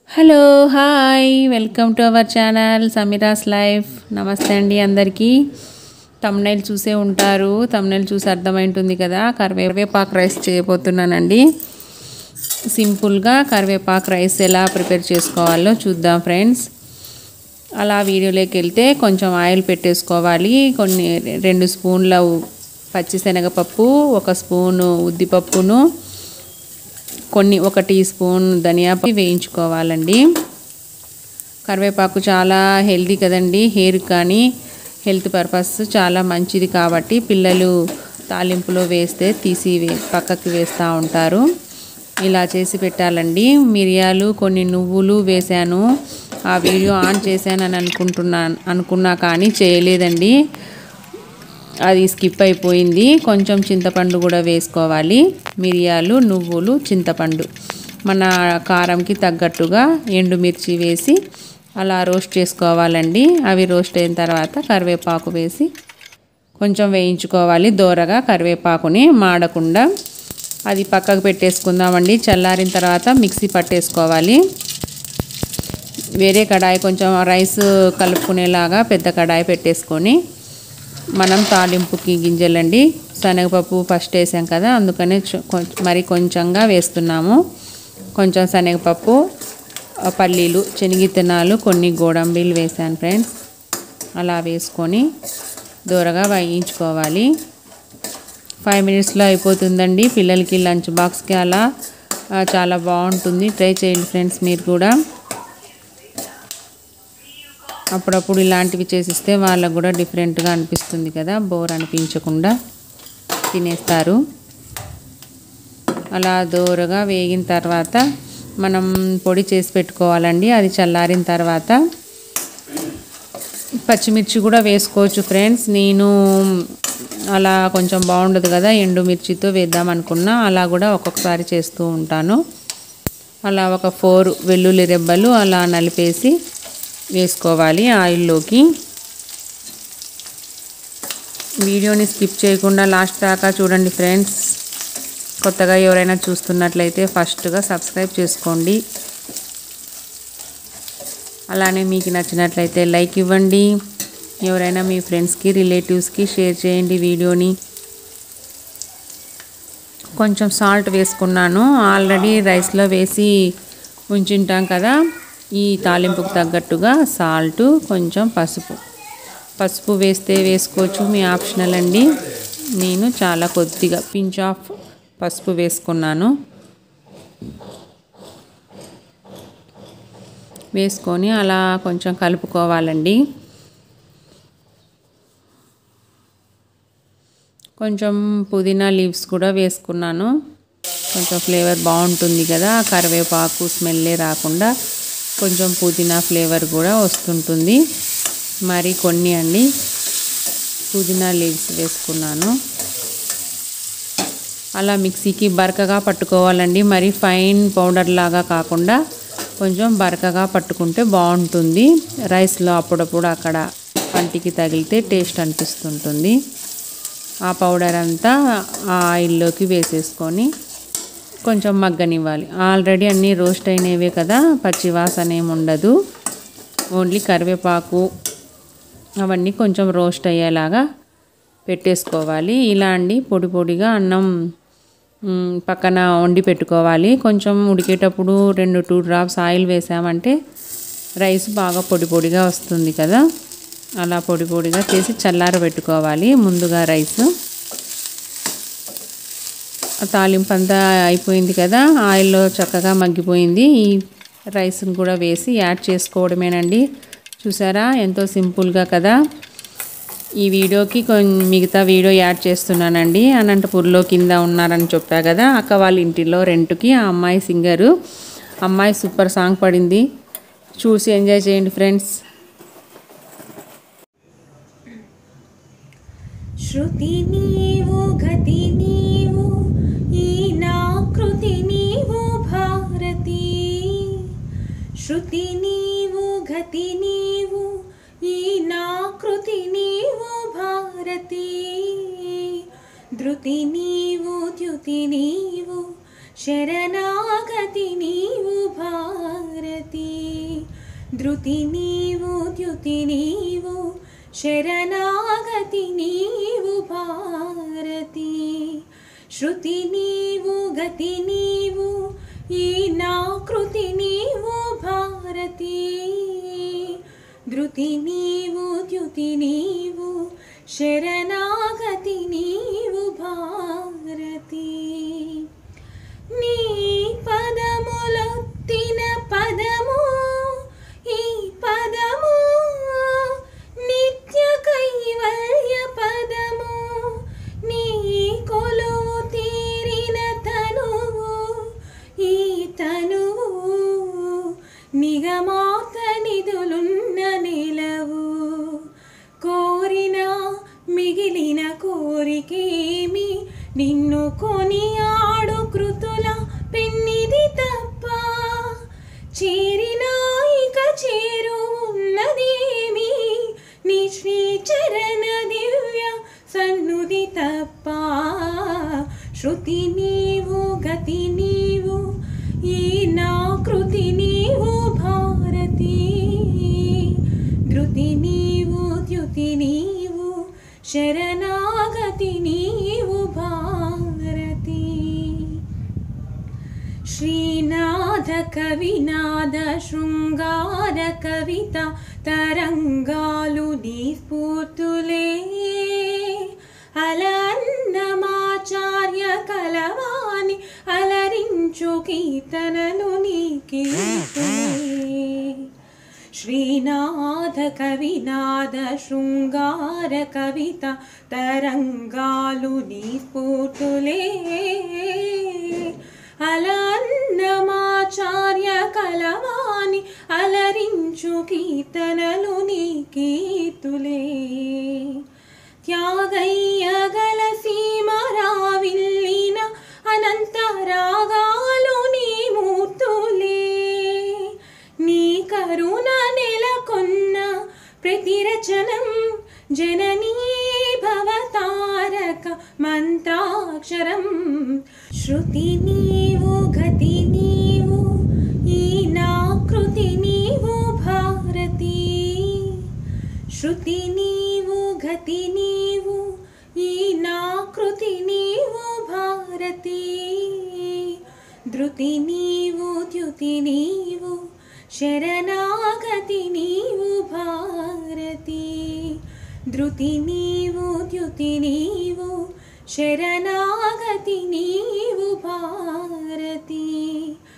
Hello hi welcome to our channel Sameeras life. నమస్తే అండి అందరికీ. తమ్నైల్ చూసే ఉంటారు, తమ్నైల్ చూసి అర్థమైంటుంది కదా. కరివేపాకు రైస్ చేయబోతున్నానండి. సింపుల్గా కరివేపాకు రైస్ ఎలా ప్రిపేర్ చేసుకోవాలో చూద్దాం ఫ్రెండ్స్. అలా వీడియోలోకి వెళ్తే కొంచెం ఆయిల్ పెట్టేసుకోవాలి. 2 స్పూన్ల పచ్చిశనగపప్పు, 1 స్పూను ఉద్దిపప్పును, 1 టీ స్పూన్ ధనియాపొడి వేయించుకోవాలండి. కరివేపాకు చాలా హెల్తీ కదండి, హెయిర్ కానీ హెల్త్ పర్పస్ చాలా మంచిది కాబట్టి పిల్లలు తాలింపులో వేస్తే తీసి పక్కకి వేస్తూ ఉంటారు. ఇలా చేసి పెట్టాలండి. మిరియాలు, కొన్ని నువ్వులు వేశాను. ఆ వీడియో ఆన్ చేశానని అనుకున్నా కానీ చేయలేదండి, అది స్కిప్ అయిపోయింది. కొంచెం చింతపండు కూడా వేసుకోవాలి. మిరియాలు, నువ్వులు, చింతపండు, మన కారంకి తగ్గట్టుగా ఎండుమిర్చి వేసి అలా రోస్ట్ చేసుకోవాలండి. అవి రోస్ట్ అయిన తర్వాత కరివేపాకు వేసి కొంచెం వేయించుకోవాలి దోరగా. కరివేపాకుని మాడకుండా అది పక్కకు పెట్టేసుకుందామండి. చల్లారిన తర్వాత మిక్సీ పట్టేసుకోవాలి. వేరే కడాయి, కొంచెం రైస్ కలుపుకునేలాగా పెద్ద కడాయి పెట్టేసుకొని మనం తాలింపుకి గింజలండి, శనగపప్పు ఫస్ట్ వేసాం కదా, అందుకనే మరి కొంచెంగా వేస్తున్నాము. కొంచెం శనగపప్పు, పల్లీలు, శనగిత్తనాలు, కొన్ని గోడంబిలు వేసాను ఫ్రెండ్స్. అలా వేసుకొని దూరగా వేయించుకోవాలి. 5 మినిట్స్లో అయిపోతుందండి. పిల్లలకి లంచ్ బాక్స్కి అలా చాలా బాగుంటుంది. ట్రై చేయండి ఫ్రెండ్స్ మీరు కూడా. అప్పుడప్పుడు ఇలాంటివి చేసిస్తే వాళ్ళకు కూడా డిఫరెంట్గా అనిపిస్తుంది కదా, బోర్ అనిపించకుండా తినేస్తారు. అలా దోరగా వేగిన తర్వాత మనం పొడి చేసి పెట్టుకోవాలండి. అది చల్లారిన తర్వాత పచ్చిమిర్చి కూడా వేసుకోవచ్చు ఫ్రెండ్స్. నేను అలా కొంచెం బాగుండదు కదా, ఎండుమిర్చితో వేద్దాం అనుకున్నా. అలా కూడా ఒక్కొక్కసారి చేస్తూ ఉంటాను. అలా 4 వెల్లుల్లి రెబ్బలు అలా నలిపేసి వేసుకోవాలి ఆయిల్లోకి. వీడియోని స్కిప్ చేయకుండా లాస్ట్ దాకా చూడండి ఫ్రెండ్స్. కొత్తగా ఎవరైనా చూస్తున్నట్లయితే ఫస్ట్గా సబ్స్క్రైబ్ చేసుకోండి. అలానే మీకు నచ్చినట్లయితే లైక్ ఇవ్వండి. ఎవరైనా మీ ఫ్రెండ్స్కి, రిలేటివ్స్కి షేర్ చేయండి వీడియోని. కొంచెం సాల్ట్ వేసుకున్నాను. ఆల్రెడీ రైస్లో వేసి ఉంచుంటాం కదా. ఈ తాలింపుకు తగ్గట్టుగా సాల్ట్, కొంచెం పసుపు వేస్తే వేసుకోవచ్చు, మీ ఆప్షనల్ అండి. నేను చాలా కొద్దిగా పించ్ ఆఫ్ పసుపు వేసుకున్నాను. వేసుకొని అలా కొంచెం కలుపుకోవాలండి. కొంచెం పుదీనా లీవ్స్ కూడా వేసుకున్నాను. కొంచెం ఫ్లేవర్ బాగుంటుంది కదా, కరివేపాకు స్మెల్లే రాకుండా కొంచెం పుదీనా ఫ్లేవర్ కూడా వస్తుంటుంది. మరి కొన్ని అండి పుదీనా లీవ్స్ వేసుకున్నాను. అలా మిక్సీకి బరకగా పట్టుకోవాలండి. మరి ఫైన్ పౌడర్ లాగా కాకుండా కొంచెం బరకగా పట్టుకుంటే బాగుంటుంది. రైస్లో అప్పుడప్పుడు అక్కడ పంటికి తగిలితే టేస్ట్ అనిపిస్తుంటుంది. ఆ పౌడర్ అంతా ఆ ఆయిల్లోకి వేసేసుకొని కొంచెం మగ్గనివ్వాలి. ఆల్రెడీ అన్నీ రోస్ట్ అయినవే కదా, పచ్చి వాసన ఏమి ఉండదు. ఓన్లీ కరివేపాకు అవన్నీ కొంచెం రోస్ట్ అయ్యేలాగా పెట్టేసుకోవాలి. ఇలా అండి పొడి పొడిగా అన్నం పక్కన వండి పెట్టుకోవాలి. కొంచెం ఉడికేటప్పుడు 2 డ్రాప్స్ ఆయిల్ వేసామంటే రైస్ బాగా పొడి పొడిగా వస్తుంది కదా. అలా పొడి పొడిగా చేసి చల్లారబెట్టుకోవాలి ముందుగా రైస్. తాలింపు అంతా అయిపోయింది కదా, ఆయిల్లో చక్కగా మగ్గిపోయింది. ఈ రైస్ని కూడా వేసి యాడ్ చేసుకోవడమేనండి. చూసారా ఎంతో సింపుల్గా కదా. ఈ వీడియోకి మిగతా వీడియో యాడ్ చేస్తున్నానండి. అనంతపూర్లో కింద ఉన్నారని చెప్పా కదా, అక్క వాళ్ళ ఇంటిలో రెంట్కి. ఆ అమ్మాయి సింగరు, అమ్మాయి సూపర్ సాంగ్ పడింది, చూసి ఎంజాయ్ చేయండి ఫ్రెండ్స్. శృతి నీవు గతి నీవు ఈ నా కృతి నీవు భారతి. శృతి నీవు గతి నీవు ఈ నా కృతి నీవు భారతి. ధృతి నీవు ద్యుతి నీవు శరణాగతి నీవు భారతి. ధృతి నీవు ద్యుతి నీవు శరణాగతి నీవు భారతి శృతి నీవు గతి నీవు ఈ నా కృతి నీవు భారతి ధృతి నీవు ద్యుతి నీవు శరణాగతి నీవు భారతి నీ పదములొత్తిన పదము ఈ పదము నిత్య కైవల్య పదము నీ కొలువు తీరిన తనువు ఈ తనువు నిగమాత నిధులున్న నిలవు కోరిన మిగిలిన కోరికేమి నిన్ను కొనియాడు కృతుల పెన్నిది తప్ప చేరినా ఇక చేరున్నదేమి నీ శ్రీచరణ దివ్య సన్నుది తప్ప శృతి నీవు గతి నీవు ఈ నా కృతి నీవు భారతి ధృతి నీవు ద్యుతి నీవు శరణాగతి నీవు భారతి శ్రీనాథ కవినాద శృంగార కవిత తరంగాలు నీ స్ఫూర్తులే అలన్నమాచార్య కలవాని అలరించు కీర్తనలు నీ కీర్తనే శ్రీనాథ కవినాద శృంగార కవిత తరంగాలు నీ స్ఫూర్తులే అలన్నమాచార్య కలవాని అలరించు కీర్తనలు నీ కీర్తులే త్యాగయ్య గల సీమ రావిల్లిన అనంత రాగాలు నీ మూర్తులే నీ కరుణ నెలకొన్న ప్రతిరచనం జననీ భవతారక మంత్రాక్షరం శృతి నీవు గతి నీవు ఈ నా కృతి నీవు భారతి శృతి నీవు గతి నీవు ఈ నా కృతి నీవు భారతి ధృతి నీవు ద్యుతి నీవు శరణాగతి నీవు భారతి ధృతి నీవు ద్యుతి నీవు శరణాగతి నీవు భారతి